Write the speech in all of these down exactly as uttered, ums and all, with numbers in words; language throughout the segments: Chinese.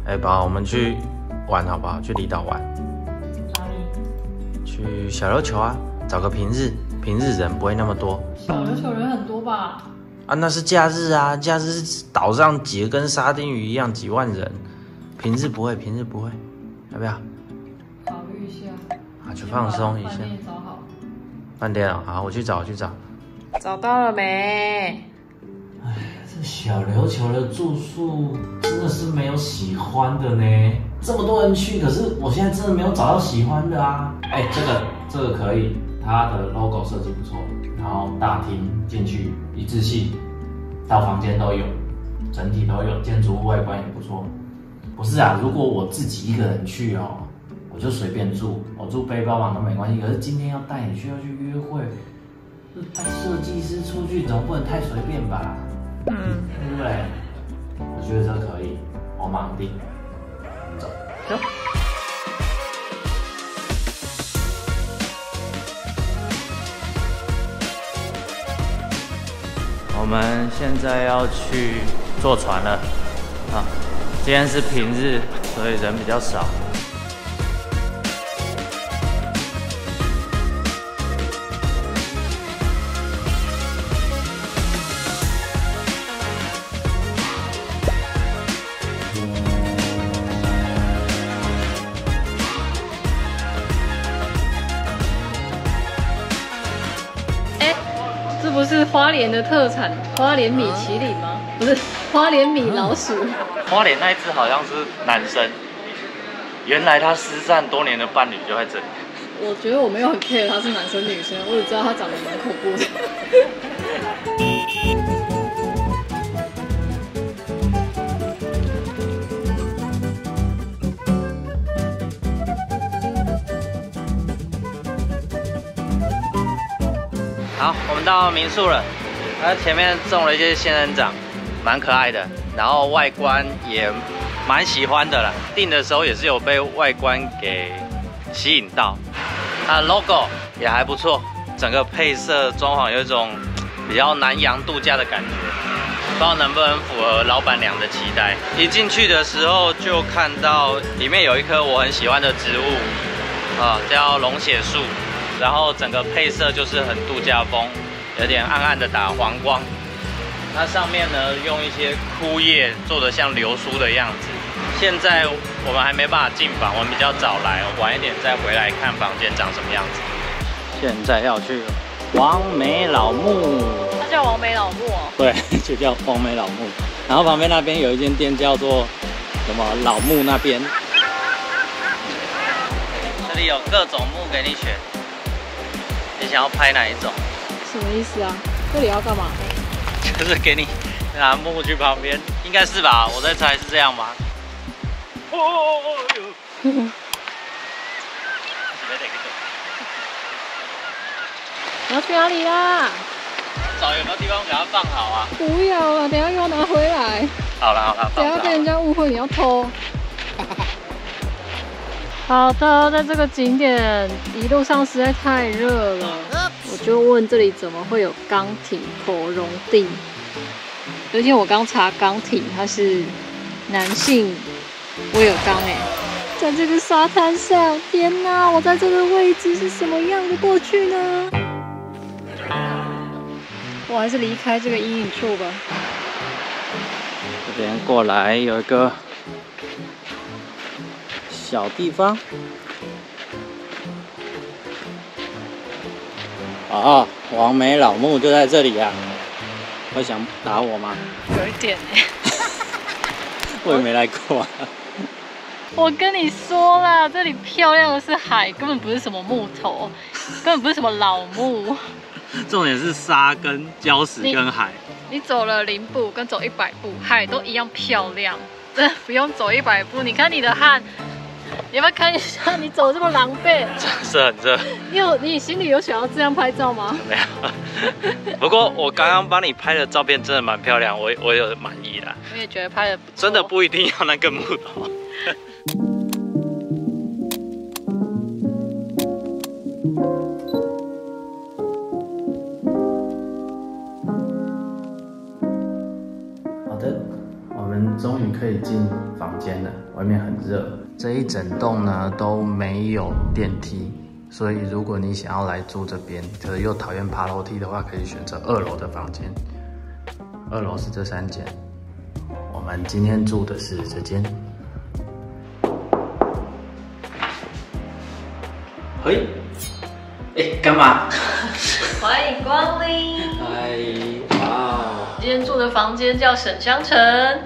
哎，宝，我们去玩好不好？去离岛玩。 哪里？ 去小琉球啊，找个平日，平日人不会那么多。 小琉球人很多吧？ 啊，那是假日啊，假日岛上挤得跟沙丁鱼一样，几万人。平日不会，平日不会，要不要？ 考虑一下。 啊，去放松一下。 饭店找好。 饭店啊，好，我去找，我去找。 找到了没？ 哎，这小琉球的住宿真的是没有喜欢的呢。这么多人去，可是我现在真的没有找到喜欢的啊。哎，这个这个可以，它的 logo 设计不错，然后大厅进去一致性，到房间都有，整体都有，建筑物外观也不错。不是啊，如果我自己一个人去哦，我就随便住，我住背包房都没关系。可是今天要带你去，要去约会。带设计师出去总不能太随便吧？ 嗯， 对不对？我觉得这可以，我马上定。走。 走。 我们现在要去坐船了啊！今天是平日，所以人比较少。 这不是花莲的特产花莲米其林吗？不是花莲米老鼠。 花莲那一只好像是男生，原来他失散多年的伴侣就在这里。 我觉得我没有很 care 他是男生女生，我只知道他长得蛮恐怖的。 好，我们到民宿了。它前面种了一些仙人掌，蛮可爱的。然后外观也蛮喜欢的啦。订的时候也是有被外观给吸引到。它的 logo 也还不错，整个配色装潢有一种比较南洋度假的感觉，不知道能不能符合老板娘的期待。一进去的时候就看到里面有一棵我很喜欢的植物，啊，叫龙血树。然后整个配色就是很度假风，有点暗暗的打黄光。它上面呢用一些枯叶做的像流苏的样子。现在我们还没办法进房，我们比较早来，晚一点再回来看房间长什么样子。现在要去王美老木， 它叫王美老木哦。 对，就叫王美老木。然后旁边那边有一间店叫做什么老木那边，这里有各种木给你选。你想要拍哪一种？ 什么意思啊？这里要干嘛？ 就是给你拿木去旁边，应该是吧？我在猜是这样吧。哦哟！ 你要去哪里啦？ 找有没有地方给它放好啊？ 不要了，等一下给我拿回来。 好了好了， 等一下被人家误会你要偷。好的，在这个景点一路上实在太热了，我就问这里怎么会有钢体口溶地，而且我刚查钢体，它是男性威尔刚哎，在这个沙滩上，天哪，我在这个位置是什么样的过去呢？我还是离开这个阴影处吧。 这边过来有一个小地方。哦，王美老木就在这里啊！会想打我吗？ 有一点哎、 我也没来过、啊。 我跟你说啦，这里漂亮的是海，根本不是什么木头，根本不是什么老木。 重点是沙跟礁石跟海。 你走了零步跟走一百步，海都一样漂亮，真的不用走一百步。你看你的汗，你要不要看一下你走这么狼狈？ 是很热。 你有你心里有想要这样拍照吗？ 没有。不过我刚刚帮你拍的照片真的蛮漂亮，我我有满意啦。 我也觉得拍的不错。 真的不一定要那个木头。 们终于可以进房间了，外面很热。这一整栋呢都没有电梯，所以如果你想要来住这边，可是又讨厌爬楼梯的话，可以选择二楼的房间。二楼是这三间，我们今天住的是这间。嘿，哎，干嘛？ 欢迎光临。 嗨，哇！ 今天住的房间叫沈香城。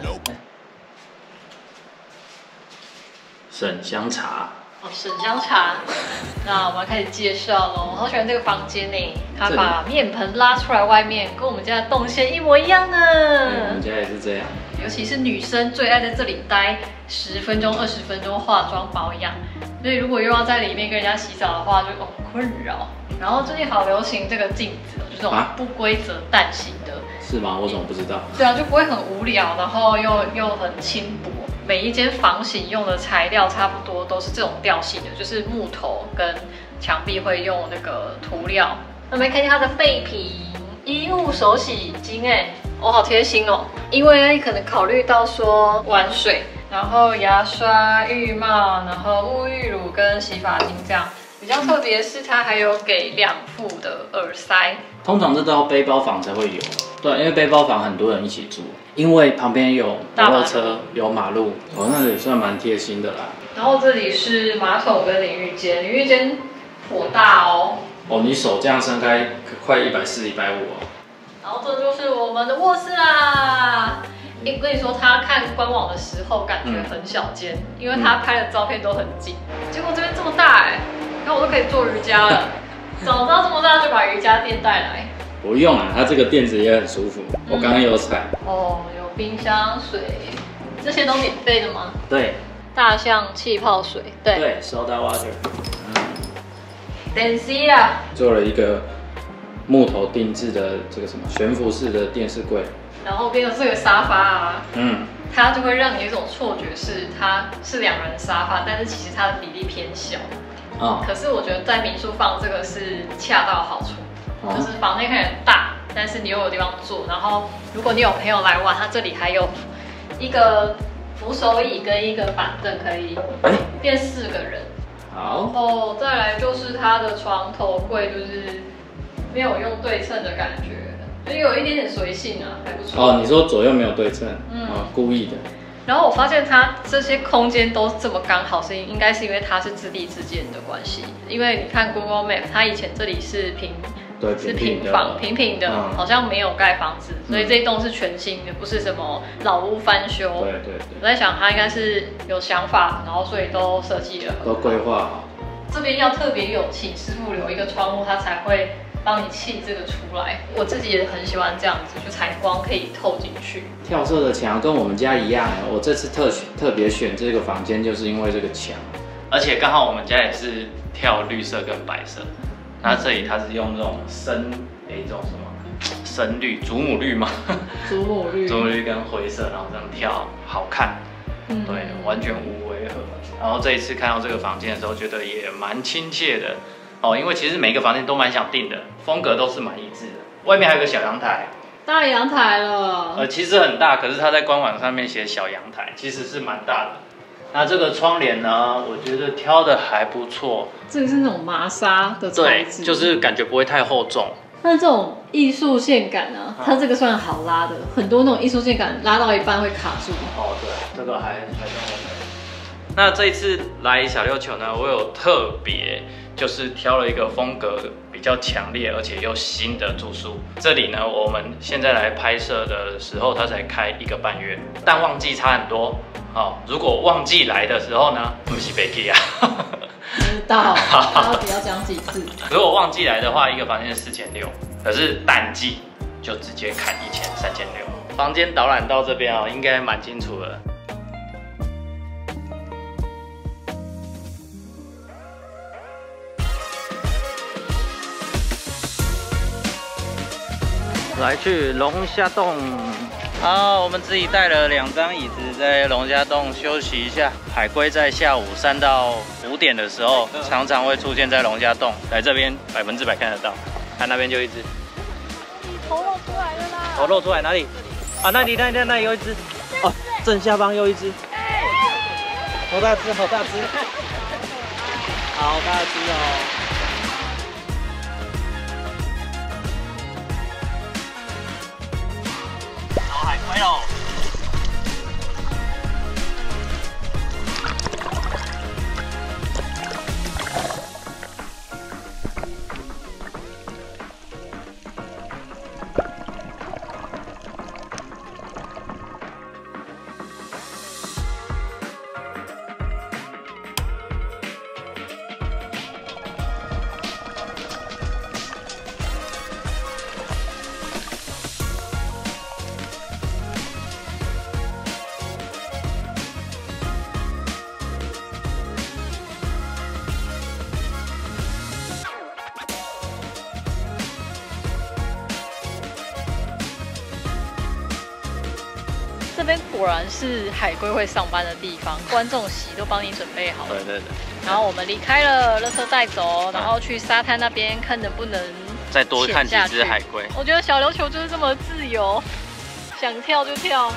沈香茶。 哦，沈香茶。那我们要开始介绍喽。我好喜欢这个房间呢，它把面盆拉出来外面，跟我们家的动线一模一样呢。 我们家也是这样。 尤其是女生最爱在这里待十分钟、二十分钟化妆保养，所以如果又要在里面跟人家洗澡的话，就哦困扰。然后最近好流行这个镜子，就这种不规则蛋形的。 是吗？我怎么不知道？ 对啊，就不会很无聊，然后又又很轻薄。每一间房型用的材料差不多都是这种调性的，就是木头跟墙壁会用那个涂料。那我们看一下它的备品，衣物手洗巾，哎，哦，好贴心哦。因为可能考虑到说玩水，然后牙刷、浴帽，然后沐浴乳跟洗发精这样。比较特别是它还有给两副的耳塞。 通常这都要背包房才会有，对，因为背包房很多人一起住，因为旁边有摩托车，有马路，哦，那也算蛮贴心的啦。 然后这里是马桶跟淋浴间，淋浴间颇大哦。 哦，你手这样伸开，快一百四、一百五哦。 然后这就是我们的卧室啦。我跟你说，他看官网的时候感觉很小间，嗯、因为他拍的照片都很近，结果这边这么大哎、欸，那我都可以做瑜伽了。早知道这么大就把瑜伽垫带来。 不用啊，它这个垫子也很舒服，我刚刚有踩。 嗯、哦，有冰箱、水，这些都免费的吗？ 对。 大象气泡水，对。 对 ，soda water。嗯。 电视啊。 做了一个木头定制的这个什么悬浮式的电视柜。 然后边有这个沙发啊， 嗯， 它就会让你有一种错觉是它是两人沙发，但是其实它的比例偏小。哦。可是我觉得在民宿放这个是恰到好处，哦、就是房间看起来大，但是你又有地方坐。然后如果你有朋友来玩，它这里还有一个扶手椅跟一个板凳，可以变四个人。 好。 然后再来就是它的床头柜，就是没有用对称的感觉。就有一点点随性啊，还不错。 哦，你说左右没有对称，嗯，哦、故意的。 然后我发现它这些空间都这么刚好，是应该是因为它是自地自建的关系。因为你看 Google Map， 它以前这里是平， 对， 是平房，平平的，嗯、好像没有盖房子，所以这一栋是全新的，不是什么老屋翻修。 对对对。 我在想它应该是有想法，然后所以都设计了， 都规划好。 这边要特别有请师傅留一个窗户，它才会帮你砌这个出来。我自己也很喜欢这样子，就采光可以透进去。 跳色的墙跟我们家一样，我这次特特别选这个房间，就是因为这个墙， 而且刚好我们家也是跳绿色跟白色，那这里它是用这种深诶，这种什么深绿、祖母绿吗？ 祖母绿， 祖母绿跟灰色，然后这样跳好看，嗯、对，完全无违和。然后这一次看到这个房间的时候，觉得也蛮亲切的。哦，因为其实每个房间都蛮想订的，风格都是蛮一致的。外面还有个小阳台， 大阳台了。 呃，其实很大，可是它在官网上面写小阳台，其实是蛮大的。那这个窗帘呢，我觉得挑的还不错。 这个是那种麻纱的材质， 对，就是感觉不会太厚重。 那这种艺术线感啊，它这个算好拉的，很多那种艺术线感拉到一半会卡住。 哦，对，这个还还算 OK。那这一次来小琉球呢，我有特别就是挑了一个风格比较强烈而且又新的住宿。这里呢，我们现在来拍摄的时候，它才开一个半月，但旺季差很多。哦，如果旺季来的时候呢，不是北 K 啊。 知道，到底要讲几次？ 如果旺季来的话，一个房间四千六，可是淡季就直接砍一千三千六。房间导览到这边哦，应该蛮清楚的。来去龙虾洞，好，我们自己带了两张椅子在龙虾洞休息一下。海龟在下午三到五点的时候，常常会出现在龙虾洞，来这边百分之百看得到。看那边就一只， 头露出来了啦！ 头露出来哪里？啊，那里那里那里有一只。哦正下方又一只，好大只，好大只，好大只哦！好海龟喽！ 这边果然是海龟会上班的地方，观众席都帮你准备好了。 对对对。 然后我们离开了，垃圾带走，然后去沙滩那边看能不能再多看几只海龟。 我觉得小琉球就是这么自由，想跳就跳。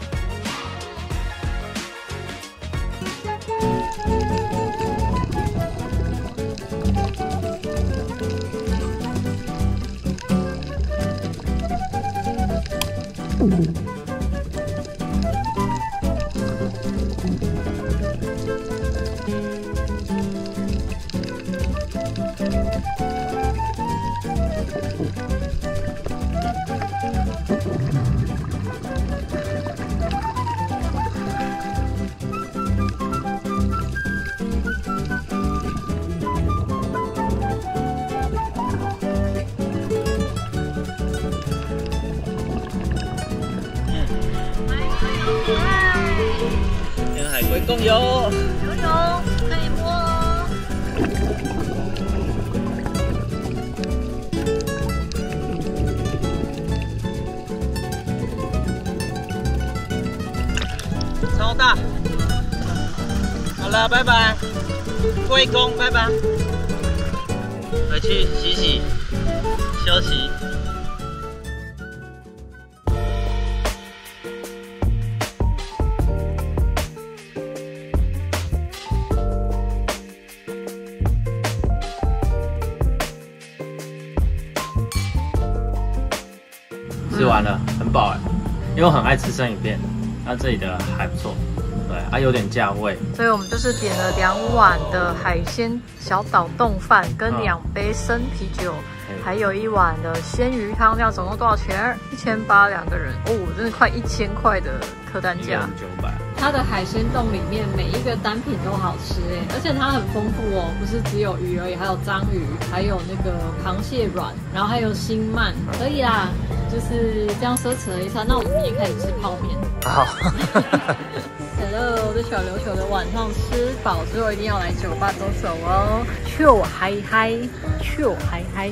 跟海龟共游， 游泳可以摸哦。 超大。好了，拜拜，龟公，拜拜。回去洗洗，休息。吃完了，很饱哎，因为我很爱吃生鱼片，那、啊、这里的还不错，对，啊有点价位， 所以我们就是点了两碗的海鲜小岛冻饭，跟两杯生啤酒，嗯、还有一碗的鲜鱼汤，这样总共多少钱？一千八两个人，哦，真的快一千块的客单价， 九百。 它的海鲜冻里面每一个单品都好吃哎，而且它很丰富哦，不是只有鱼而已，还有章鱼，还有那个螃蟹卵，然后还有星鳗，可以啦。就是这样奢侈了一餐，那我们也可以吃泡面。 好。 Hello， 在小琉球的晚上吃饱之后，一定要来酒吧走走哦，Chill嗨嗨 ，Chill嗨嗨。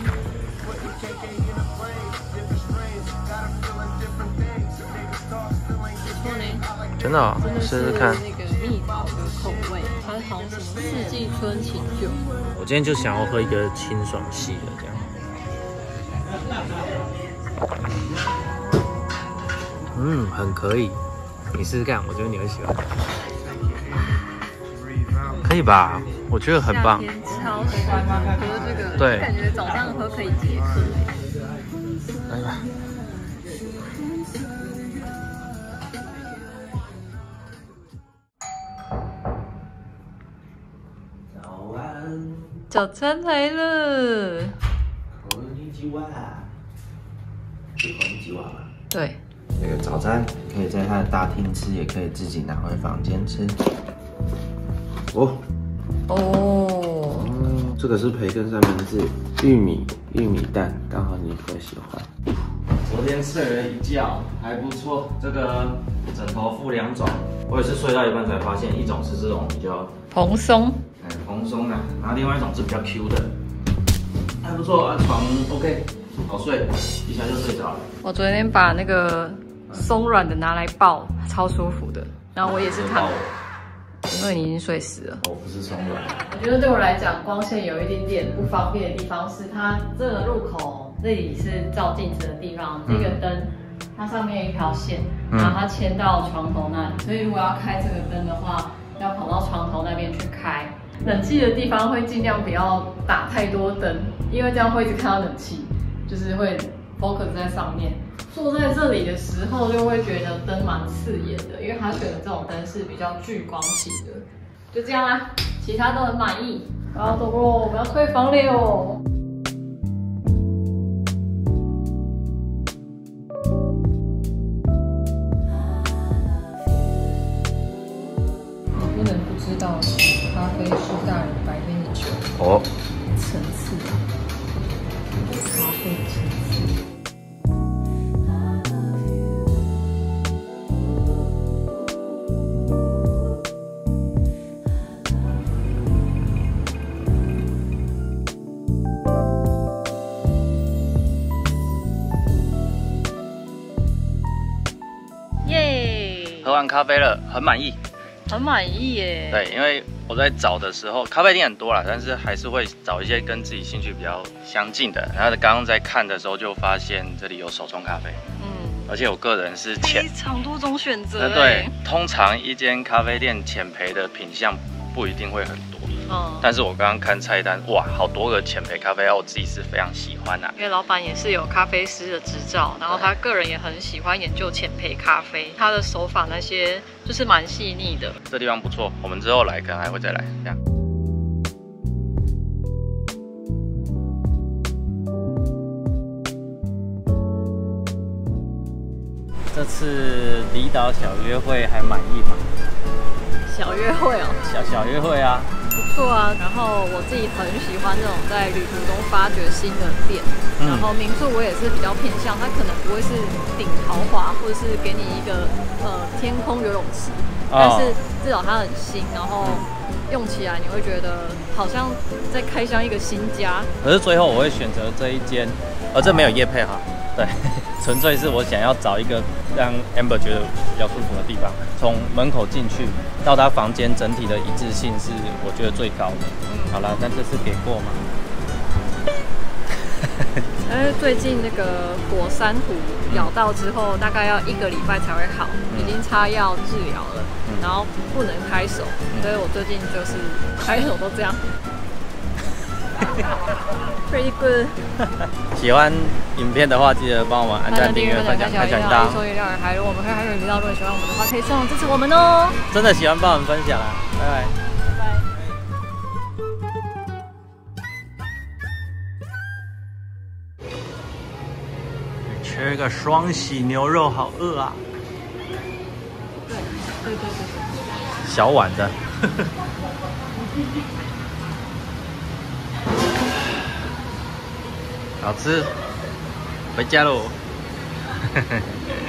不错呢， 真的、哦， 真的试试看。 那个蜜桃的口味，它好像什么四季春琴酒。 我今天就想要喝一个清爽系的这样。嗯，很可以，你试试看，我觉得你会喜欢。可以吧？我觉得很棒。 夏天超喜欢喝这个， 对， 感觉早上喝可以解渴。 来吧。 早安。 早餐来了。 こんにちは。是こんにちは吗？ 对。 这个早餐可以在它的大厅吃，也可以自己拿回房间吃。哦哦， 嗯，这个是培根三明治，玉米玉米蛋，刚好你会喜欢。昨天睡了一觉，还不错。这个枕头附两种，我也是睡到一半才发现，一种是这种比较蓬松， 哎蓬松的，然后另外一种是比较 Q 的，还不错啊，床 OK， 好睡，一下就睡着了。 我昨天把那个松软的拿来抱，超舒服的。然后我也是躺，因为你已经睡死了。 我不是松软。 我觉得对我来讲，光线有一点点不方便的地方是，它这个入口这里是照镜子的地方，这个灯它上面有一条线，然后它牵到床头那里，所以如果要开这个灯的话，要跑到床头那边去开。冷气的地方会尽量不要打太多灯，因为这样会一直看到冷气，就是会 focus 在上面。坐在这里的时候就会觉得灯蛮刺眼的，因为他选的这种灯是比较聚光型的。就这样啦，其他都很满意。好，走喽，我们要退房了哟。你不能不知道，咖啡是大人白天的酒。 哦， 层次，咖啡层次。耶！ 喝完咖啡了，很满意。 很满意耶。 对，因为我在找的时候，咖啡店很多啦，但是还是会找一些跟自己兴趣比较相近的。然后刚刚在看的时候，就发现这里有手冲咖啡，嗯，而且我个人是浅， 非常多种选择。 对，通常一间咖啡店浅焙的品项不一定会很多。嗯，但是我刚刚看菜单，哇，好多个浅焙咖啡，我自己是非常喜欢啊。 因为老板也是有咖啡师的执照，然后他个人也很喜欢研究浅焙咖啡，他的手法那些就是蛮细腻的。 这地方不错，我们之后来可能还会再来。这样。这次离岛小约会还满意吗？ 小约会哦， 小小约会啊。 不错啊，然后我自己很喜欢这种在旅途中发掘新的店，嗯、然后民宿我也是比较偏向，它可能不会是顶豪华，或者是给你一个呃天空游泳池，哦、但是至少它很新，然后用起来你会觉得好像在开箱一个新家。 可是最后我会选择这一间，而这没有业配哈，对，纯粹是我想要找一个让 Amber 觉得比较舒服的地方，从门口进去到他房间整体的一致性是我觉得最高的。嗯，好了，但这次给过吗？ 因为最近那个果珊瑚咬到之后，大概要一个礼拜才会好，嗯、已经擦药治疗了，嗯、然后不能开手，嗯、所以我最近就是开手都这样。Pretty good 。 喜欢影片的话，记得帮我们按赞、订阅、分享、开小铃铛。 收益量还有我们会还有频道，如果喜欢我们的话，可以上网支持我们哦。 真的喜欢帮我们分享啊，拜拜。 拜拜。 吃个双喜牛肉，好饿啊！ 对对对对对。 小碗的。好吃，回家喽。